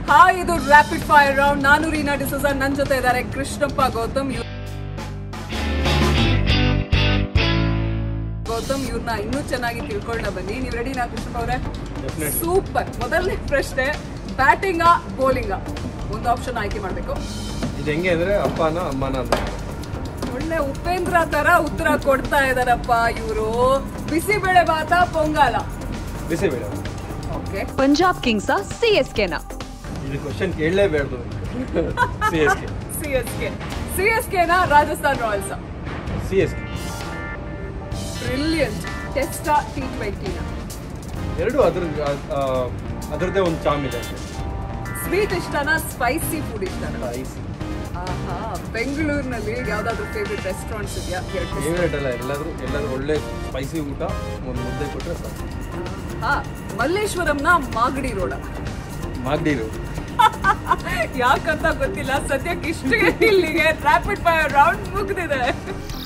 Hi, ಇದು rapid fire round. ನಾನು ರೀನಾ ಡಿಸೋಜಾ, ನನ್ನ ಜೊತೆ ಇದ್ದಾರೆ ಕೃಷ್ಣಪ್ಪ ಗೌತಮ್. ಇವ್ರನ್ನ ಇನ್ನೂ ಚೆನ್ನಾಗಿ ತಿಳ್ಕೊಳ್ಳೋಣ ಬನ್ನಿ. ನೀವು ರೆಡಿನಾ ಕೃಷ್ಣಪ್ಪ ಅವರೇ? ಸೂಪರ್. ಮೊದಲನೇ ಪ್ರಶ್ನೆ, ಬ್ಯಾಟಿಂಗಾ ಬೌಲಿಂಗಾ? ಒಂದು ಆಪ್ಷನ್ ಆಯ್ಕೆ ಮಾಡಬೇಕು. ಇದು ಹೆಂಗೆ ಅಂದ್ರೆ ಅಪ್ಪನ ಅಮ್ಮನ ಅಂತ. ಒಳ್ಳೆ ಉಪೇಂದ್ರ ತರ ಉತ್ತರ ಕೊಡ್ತಾ ಇದಾರಪ್ಪ ಇವರು. ಬಿಸಿಬೇಳೆ ಭಾತ ಪೊಂಗಲ? ಬಿಸಿಬೇಳೆ. ಓಕೆ. ಪಂಜಾಬ್ ಕಿಂಗ್ಸಾ CSKನಾ? ಇದು ಕ್ವಶನ್ ಕೇಳಲೇಬಾರ್ದು. CSKನಾ ರಾಜಸ್ಥಾನ್ ರಾಯಲ್ಸ್? CSK. ಬ್ರಿಲಿಯಂಟ್. ಟೆಸ್ಟಾ T20ನಾ? ಎರಡು ಅದರದ್ದೇ ಒಂದು ಚಾಮ್ ಇದೆ. ಸ್ವೀಟ್ ಇಷ್ಟನಾ ಸ್ಪೈಸಿ ಫುಡ್ ಇಷ್ಟನಾ? ಸ್ಪೈಸಿ. ಆಹಾ, ಬೆಂಗಳೂರಿನಲ್ಲಿ ಯಾವ್ದಾದ್ರು ಫೇವ್ರೆಟ್ ರೆಸ್ಟೋರೆಂಟ್ಸ್ ಇದೆಯಾ? ಫೇವ್ರೆಟ್ ಅಲ್ಲ, ಎಲ್ಲಾದ್ರೂ ಒಳ್ಳೆ ಸ್ಪೈಸಿ ಊಟ ಒಂದು ಮುದ್ದೆ ಕೊಟ್ಟರೆ ಸಾಕು. ಮಲ್ಲೇಶ್ವರಂನ ಮಾಗಡಿ ರೋಡ? ಮಾಗಡಿ ರೋಡ್. ಯಾಕಂತ ಗೊತ್ತಿಲ್ಲ. ಸದ್ಯಕ್ಕೆ ಇಷ್ಟು ಇಲ್ಲಿಗೆ ರ್ಯಾಪಿಡ್ ಫೈರ್ ರೌಂಡ್ ಮುಗಿದಿದೆ.